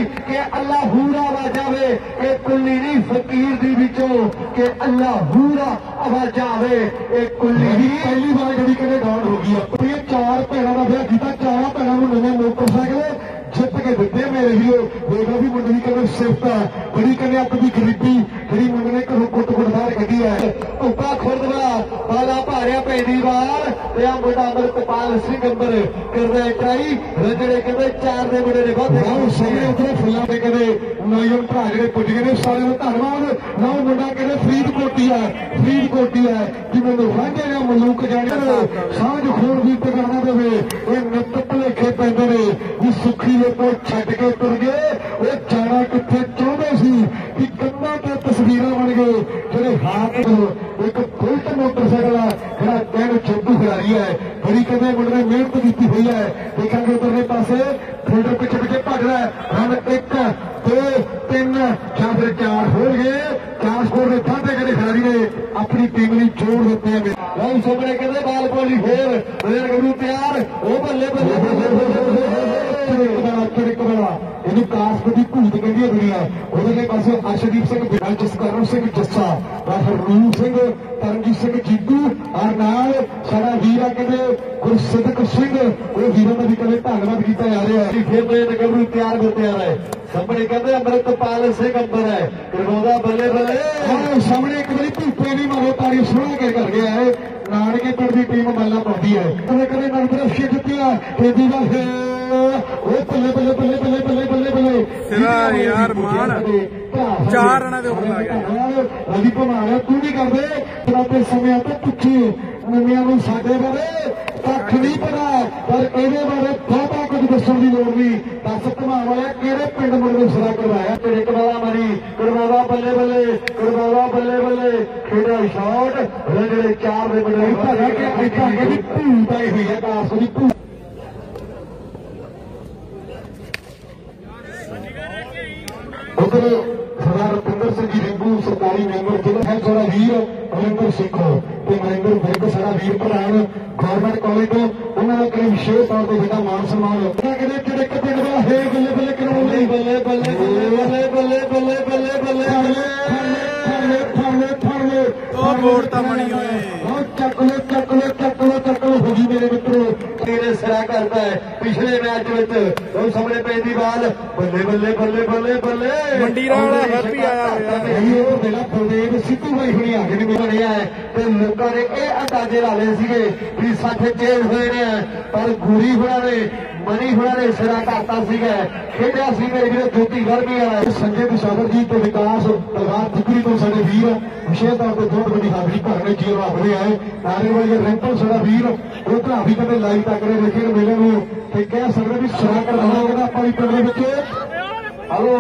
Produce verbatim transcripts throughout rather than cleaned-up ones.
कि अल्लाह हूरा आवाज आवे, ये कुल्ली नहीं फकीर दी विचों कि अल्लाह हूरा आवाज आवे, ये कुल्ली नहीं। पहली बार जी कहते डाउन हो गई है। चार भैनों का ब्याह किया, चारों भैनों को नवे मोटरसाइकिल जित के दिते मेरे वीरो। देखो भी मुंडे की कहते सिफत है बड़ी, कहते अप की गरीबी जी मुंडे ने घरों कुट कुट बाहर कढ़ी है। उका खुरदवा बाला भारिया पहली बार मुंडा अमरपाल सिंह अंबर करता है ट्राई। रजड़े कहते चार के मुंडे ने बहुत सामने उतरे फुलों के कहते नौजवान भरा जो पुज गए ने सारे का धन्यवाद। नौ मुंडा कहते फरीदकोटी है, फरीदकोटी है कि मैंने रांझे ने मलूक जाने सांझ खून भी करना देवे। ये नित भुलेखे पैंदे ने भी सुखी को छड्ड के तुर गए। वो जाना कितने चाहते सी कि कंधा ते तस्वीर बन गए जो हाथ एक बुलेट मोटरसाइकिल जरा कहने चौधू खिलाड़ी है बड़ी कहते मुंडे ने मेहनत की हुई है। देखा उधरले पासे फील्डर पिछे पिछे भज रहा है। रन एक दो तीन या फिर चार हो गए। चार स्कोर के फाटे कहते खिलाड़ी ने अपनी टीम ने जोड़ देते हैं। राहुल सामने कहते बाल बॉली फिर गरू तैयार वो बल्ले बल्ले ਇਹਨੂੰ ਕਾਸਪਤੀ ਭੂਤ ਕਹਿੰਦੀ ਹੈ ਦੁਨੀਆ। ਉਹਦੇ ਪਾਸੇ ਅਰਸ਼ਦੀਪ ਸਿੰਘ ਬਿਨਾਂ ਜਸਕਰਨ ਸਿੰਘ ਜੱਸਾ ਹਰਨੂਰ ਸਿੰਘ ਤਰਨਜੀਤ ਸਿੰਘ ਜੀਤੂ ਔਰ ਨਾਲ ਸਾਡਾ ਵੀਰ ਆ ਕਹਿੰਦੇ ਗੁਰਸਿੱਧਕ ਸਿੰਘ। ਉਹ ਵੀਰਾਂ ਦਾ ਵੀ ਕਹਿੰਦੇ ਧੰਨਵਾਦ ਕੀਤਾ ਜਾ ਰਿਹਾ ਹੈ। ਫਿਰ ਮੇਰੇ ਨਗਰ ਨੂੰ ਤਿਆਰ ਹੋ ਤਿਆਰ ਹੈ। ਸਾਹਮਣੇ ਕਹਿੰਦੇ ਅਮਰਤਪਾਲ ਸਿੰਘ ਅੰਬਰ ਹੈ ਕਰਵਾਉਂਦਾ ਬੱਲੇ ਬੱਲੇ। ਹਾਂ ਸਾਹਮਣੇ ਇੱਕ ਵਾਰੀ ਭੂਪੇ ਦੀ ਮਾਰੋ ਤਾੜੀ ਸੁਣਾ ਕੇ ਕਰ ਗਿਆ ਹੈ। ਨਾਨਕੇ ਪਿੰਡ ਦੀ ਟੀਮ ਮੱਲਾ ਪਾਉਂਦੀ ਹੈ। ਕਦੇ ਕਦੇ ਨੰਬਰ ਛੇ ਜਿੱਤਿਆ ਤੇਜੀ ਦਾ ਉਹ ਬੱਲੇ ਬੱਲੇ ਬੱਲੇ ਬੱਲੇ ਬੱਲੇ ਬੱਲੇ ਬੱਲੇ ਤੇਰਾ ਯਾਰ ਮਾਨ ਚਾਰ ਰਨਾਂ ਦੇ ਉੱਪਰ ਆ ਗਿਆ। ਰਵੀ ਭਮਾਣਾ ਤੂੰ ਵੀ ਕਰਦੇ ਤੇ ਸਮਿਆਂ ਤੋਂ ਪੁੱਛੀ ਨਵਿਆਂ ਨੂੰ ਸਾਡੇ ਬਾਰੇ ਕੱਖ ਨਹੀਂ ਪਤਾ ਪਰ ਇਹਦੇ ਬਾਰੇ ਬਹੁਤਾ ਕੁਝ ਦੱਸਣ ਦੀ ਲੋੜ ਨਹੀਂ। ਦੱਸ ਭਮਾਣ ਵਾਲਿਆ ਕਿਹੜੇ ਪਿੰਡ ਮੁੰਡੇ ਸਿਰਾ ਕਰਵਾਇਆ ਤੇਰੇ ਕਵਾਲਾ ਮਾਰੀ ਕਰਵਾਵਾ ਬੱਲੇ ਬੱਲੇ ਕਰਵਾਵਾ ਬੱਲੇ ਬੱਲੇ ਖੇਡਾ ਸ਼ਾਟ ਜਿਹੜੇ ਚਾਰ ਦੇ ਬੜੇ ਭਾਗਾ ਕਿ ਭਾਗੇ ਦੀ ਭੂਤ ਆਈ ਹੋਈ ਹੈ ਕਾਸ ਦੀ ਭੂਤ। उधर सरदार रविंदर सिंह जी रिंगू सरकारी मैंबर जिला है सारा वीर अमरिंदर सिंह तो मरिंदर विर्क सारा वीर भरान गौरमेंट कॉलेज तो उन्होंने कई विशेष तौर पर बेटा मान सम्मान बल्ले बल्ले बल्ले बल्ले बल्ले बल्ले बल्ले बल्ले बल्ले बल्ले बोर्ड बनी हुई चक लो चक लो चक लो चक लो होगी मेरे मित्रों तेरे सिरा करता है। पिछले मैच में सामने पैंती बाल बल्ले बल्ले बल्ले बल्ले बल्ले मंडीरा वाला हैप्पी आया बेला बलदेव सिद्धू भाई हुई आगे भी बनया है तो लोगों ने यह अंदाजे ला ले भी सठ चेंज हुए ने पर गुरी हुआ ने मनी हुआ ने सिरा करता खेड़ा मेरे वीर ज्योति गर्मी है। संजय पिशावर जी तो विकास प्रधान ठिकरी तो साढ़े वीर विशेष तौर पर बहुत बड़ी हाजरी भरने जी रखते हैं। नारे वाली रैंपल सारा वीर वो भी कभी लाइव तक देखे मेले में कह सकते भी सिरा कर रहा अपनी पिंड बच्चे। हेलो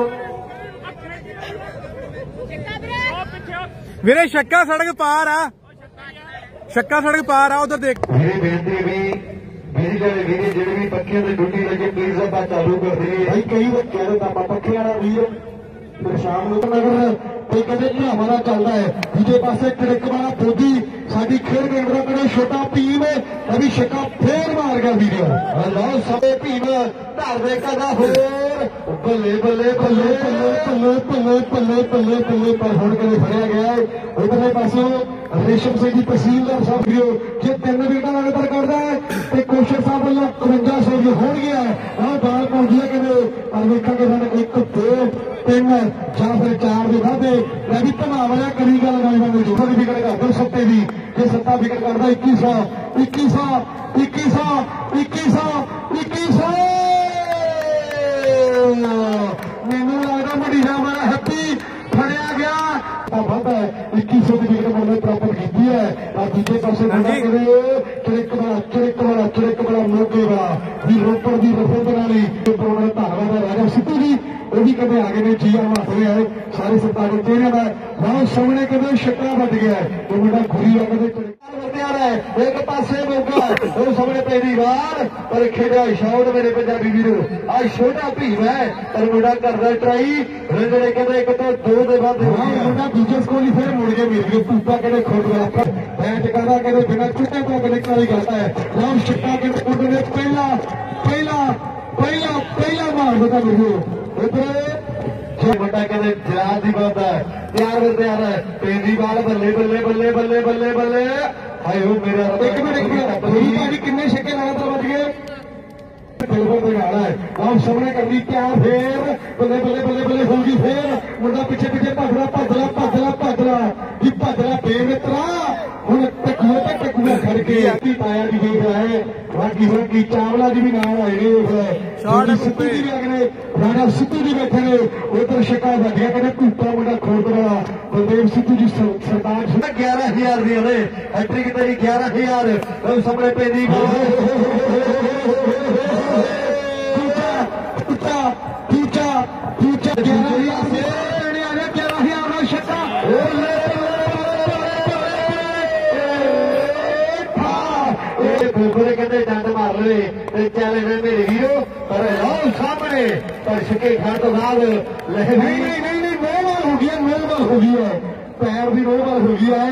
ਵੀਰੇ ਸ਼ੱਕਾ ਸੜਕ ਪਾਰ ਆ, ਸ਼ੱਕਾ ਸੜਕ ਪਾਰ ਆ ਉਧਰ ਦੇਖ। मेरी बेनती भी मेरी जड़े वीर जेडे भी पक्खियों की ड्यूटी लगे प्लीज आप चालू कर दीजिए भाई। कई बच्चे आप पक्खे वाला वीर फिर शाम को नगर कोई कहते भरावां दा चलता है। दूजे पासे ट्रिक वाला फौजी साडी खेल केंद्र कने छोटा भीम अभी छक्का फेर मार गया वीडियो अल्लाह सबे भीम धर दे कदा होर बल्ले बल्ले बल्ले बल्ले बल्ले बल्ले बल्ले बल्ले बल्ले पर हुण कदे फड़िया गया है। उधरले पासों रेशम सिंह जी तहसीलदार साहब वीडियो जे तीन विकेटां लगातार करदा है ते कोशर साहब वाला इकवंजा सौ जो हो गया है आ बाल पहुंच गया कहते पर वेखांगे साडे एक दो तीन या फिर चार के वादे रवि भमा वाला करी गल नौजवान जो भी विकेट कर दो सत्ते की जे सत्ता विकेट करता इक्की सौ इक्की सौ इक्की सौ इक्की सौ इक्की सौ मैनू लगता बड़ी शाह वाला हैप्पी फड़िया गया वादा है इक्की सौ की विकेट उन्होंने प्राप्त की है। और दूसरे पासे चिड़क वाला चिड़क वाला चिड़क वाला मोगे वाला भी रोपड़ की रफल बना ली उन्होंने धन्यवाद राजा सिद्धू जी वो भी कभी आगे ने जी आना हो गया है सारे सरकार के चेहरे में वहां सामने कभी शक्ला बच गया है वो बेटा घुरी है कभी एक पासे मौका वो सामने पहली बार पर खेड़ा शॉट मेरे पंजाबी वीरो आज छोटा भीम है पर मुंडा करदा ट्राई रंजने कहते एक तो दो दे बाद मुंडा दूजे स्कोर ही फिर मुड़ के मेरे पूपा कहते खोट वाला बैट करदा कहते बिना चुटे तो कहते करी करता है राम शिक्का के मुंडे ने पहला पहला पहला पहला मार बता मेरे उधर मुंडा कहते जलाल दी बात है तैयार कर तैयार है पेंदी बाल बल्ले बल्ले बल्ले बल्ले बल्ले बल्ले हाय हो मेरा एक मिनट एक मिनट कितने छक्के लगातार बच गए सामने कर दी क्या फिर बल्ले बल्ले बल्ले बल्ले होगी फिर मुंडा पीछे पीछे भजला भजला भजला भजला जी भजला बेमित्रा ਹੁਣ ਟਕੂਆ ਤੇ ਟਕੂਆ ਖੜ ਕੇ ਆਤੀ ਤਾਇਆ ਜੀ ਦੇਖ ਰਹਾ ਹੈ ਬਾਕੀ ਬਾਕੀ ਚਾਵਲਾ ਜੀ ਵੀ ਨਾਲ ਆਏ ਨੇ ਸ਼ਾਟ ਸਿੱਧੂ ਜੀ ਵੀ ਅਗਲੇ ਰਾਣਾ ਸਿੱਧੂ ਜੀ ਬੈਠੇ ਨੇ ਉਧਰ ਸ਼ਿਕਾ ਵੱਜਿਆ ਕਹਿੰਦੇ ਭੂਪਾ ਮੁੰਡਾ ਖੋਦ ਵਾਲਾ ਬਲਦੇਵ ਸਿੱਧੂ ਜੀ ਸਰਦਾਰ ਗਿਆਰਾਂ ਹਜ਼ਾਰ ਦੀ ਹਲੇ ਹੈਟ੍ਰਿਕ ਤੇਰੀ ਗਿਆਰਾਂ ਹਜ਼ਾਰ ਉਹ ਸਾਹਮਣੇ ਪੈਂਦੀ ਦੂਜਾ ਦੂਜਾ ਦੂਜਾ ਦੂਜਾ ਗਿਆਰਾਂ ਹਜ਼ਾਰ ਦੇ ਆ ਗਿਆ ਗਿਆਰਾਂ ਹਜ਼ਾਰ ਦਾ ਸ਼ਿਕਾ गोरे कहते डंड मार ले चले मेरे हीरो पर आओ सामने पर शिके खान तो बाद नहीं नहीं नहीं नौ बार हो गया नौ बार हो गया पैर भी नौ बार हो गया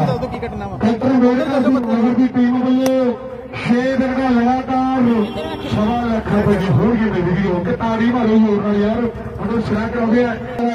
है डॉक्टर मेरे नगर की टीम बल्ले छे दिन का लगातार सवा लाख रुपए की हो गई वीडियो के ताड़ी मारो होना यार मतलब सिरा कर गया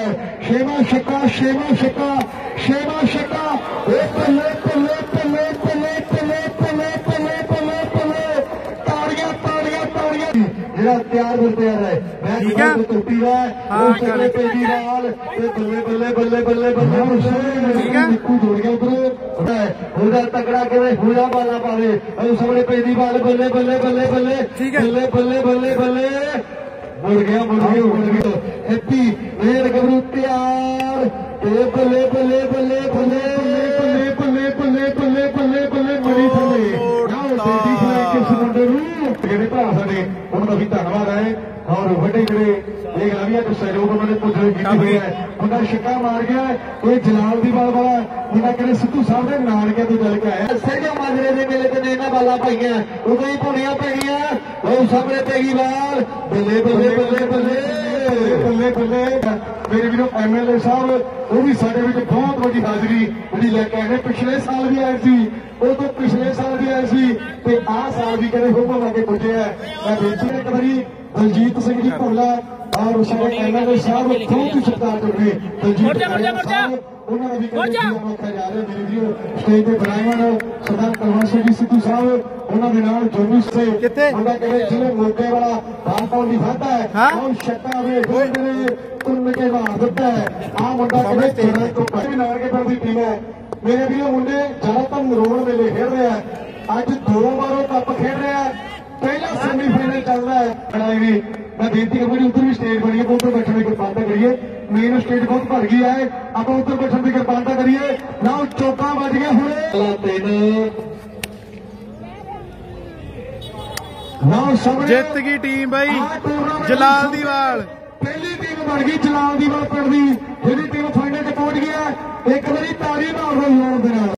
छेवा छक्का छेवा छक्का छेवा छक्का पल्ले पल्ले पल्ले पल्ले पल्ले पल्ले पल्ले पल्ले पल्ले ताड़ियां ताड़ियां ताड़ियां ਜਿਹੜਾ ਤਿਆਰ ਹੋ ਤਿਆਰ ਹੈ ਮੈਚ ਟੁੱਟੀ ਹੈ ਉਸ ਦੇ ਪੇਜੀ ਨਾਲ ਤੇ ਬੱਲੇ ਬੱਲੇ ਬੱਲੇ ਬੱਲੇ ਬੱਲੇ ਠੀਕ ਹੈ ਨਿੱਕੂ ਜੋੜ ਗਿਆ ਉਧਰ ਉਹਦਾ ਤਕੜਾ ਕਰੇ ਹੋਇਆ ਬਾਲਾ ਪਾਵੇ ਉਹ ਸਾਹਮਣੇ ਪੇਜੀ ਬਾਲ ਬੱਲੇ ਬੱਲੇ ਬੱਲੇ ਬੱਲੇ ਬੱਲੇ ਬੱਲੇ ਬੱਲੇ ਬੱਲੇ ਮੁੜ ਗਿਆ ਮੁੜ ਗਿਆ ਮੁੜ ਗਿਆ ਹੈਪੀ ਮੇਰ ਗਬਰੂ ਤਿਆਰ ਤੇ ਬੱਲੇ ਬੱਲੇ ਬੱਲੇ ਬੱਲੇ ਬੱਲੇ ਬੱਲੇ ਬੱਲੇ ਬੱਲੇ ਬੱਲੇ ਬੱਲੇ ਮੜੀ ਥੱਲੇ ਆਓ ਦੇਦੀ ਫਲਾਈ ਕਿਸ ਮੁੰਡੇ ਨੂੰ ਜਿਹੜੇ ਭਰਾ ਸਾਡੇ ਉਹਨਾਂ ਦਾ ਵੀ ਧੰਨਵਾਦ ਹੈ ਔਰ ਵੱਡੇ ਜਿਹੜੇ ਇਹ ਗਲਵੀਆਂ ਤੋਂ ਸਹਿਯੋਗ ਉਹਨਾਂ ਨੇ ਪੁੱਛੇ ਕੀਤੀ ਹੋਈ ਹੈ ਮੁੰਡਾ ਛੱਕਾ ਮਾਰ ਗਿਆ ਇਹ ਜਲਾਲ ਦੀ ਬਾਲ ਵਾਲਾ ਮੁੰਡਾ ਕਹਿੰਦੇ ਸਿੱਧੂ ਸਾਹਿਬ ਦੇ ਨਾਨਕਿਆਂ ਤੋਂ ਚੱਲ ਕੇ ਆਇਆ ਸਹਿਜਾ ਮਾਜਰੇ ਦੇ ਮੇਲੇ ਤੇ ਇਹਨਾਂ ਬਾਲਾਂ ਪਾਈਆਂ ਉਦੋਂ ਹੀ ਭੁਣੀਆਂ ਪਈਆਂ ਉਹ ਸਾਹਮਣੇ ਪੈ ਗਈ ਬਾਲ ਬੱਲੇ ਬੱਲੇ ਬੱਲੇ ਬੱਲੇ ਬੱਲੇ ਬੱਲੇ ਮੇਰੇ ਵੀਰੋ ਐਮਐਲਏ ਸਾਹਿਬ ਉਹ ਵੀ ਸਾਡੇ ਵਿੱਚ ਬਹੁਤ ਵੱਡੀ ਹਾਜ਼ਰੀ ਜਿਹੜੀ ਲੈ ਕੇ ਆਏ ਨੇ ਪਿਛਲੇ ਸਾਲ ਵੀ ਆਏ ਸੀ ਉਹ ਤੋਂ ਪਿਛਲੇ ਸਾਲ ਵੀ ਆਏ ਸੀ ਤੇ ਆਹ ਸਾਲ ਵੀ ਕਹਿੰਦੇ ਹੁਕਮ ਲਾ ਕੇ ਪੁੱਜਿਆ ਮੈਂ ਬੇਨਤੀ ਇੱਕ ਵਾਰੀ ਦਲਜੀਤ ਸਿੰਘ ਜੀ ਭੁੱਲਾ और ਸਾਡੇ ਐਮਐਲਏ ਸਾਹਿਬ ਬਹੁਤ ਹੀ ਸਤਿਕਾਰ ਕਰਦੇ ਦਲਜੀਤ ਸਾਹਿਬ ਉਹਨਾਂ ਦਾ ਵੀ ਕਹਿੰਦੇ ਰੱਖਿਆ ਜਾ ਰਿਹਾ ਮੇਰੇ ਵੀਰੋ ਸਟੇਜ ਤੇ ਬਣਾਈਆਂ ਸਰਦਾਰ ਕਲਵੰਤ ਸਿੰਘ ਜੀ ਸਿੱਧੂ ਸਾਹਿਬ ਉਹਨਾਂ ਦੇ ਨਾਲ ਜੋਨੀ ਸੇ ਮੁੰਡਾ ਕਹਿੰਦੇ ਜਿਹਨੇ ਮੋਕੇ ਵਾਲਾ ਬਾਪਾਂ ਦੀ ਖਾਦਾ ਹੈ ਉਹ ਛੱਕਾ ਵੇ ਗੋਲ ਨੇ ਤੁੰਨ ਕੇ ਮਾਰ ਦਿੱਤਾ ਹੈ ਆ ਮੁੰਡਾ ਕਹਿੰਦੇ ਚੜ੍ਹਨ ਤੋਂ ਪਹਿਲੇ ਨਾਰ ਕੇ ਪਰ ਦੀ ਟੀਮ ਹੈ ਮੇਰੇ ਵੀਰੋ ਮੁੰਡੇ ਜ਼ਿਆਦਾਤਰ ਨਰੋਣ ਵੇਲੇ ਖੇਡ ਰਹੇ ਆ ਅੱਜ ਦੋ ਵਾਰ ਉਹ ਕੱਪ ਖੇਡ ਰਿਹਾ ਪਹਿਲਾ ਸੈਮੀਫਾਈਨਲ ਚੱਲਦਾ ਹੈ ਲੜਾਈ ਵੀ मैं बेनती करूंगी उधर भी स्टेज बनी है उधर बैठने की कृपालता करिए मेन स्टेज बहुत भर गई है आप उधर बैठने की कृपालता करिए ना चौका बज गया हुए जित गई टीम भाई जलाल दी वाल पहली टीम बन गई जलाल दी वाल पिंड दी जी टीम फाइनल च पहुंच गई है एक बारी तारी मार रही है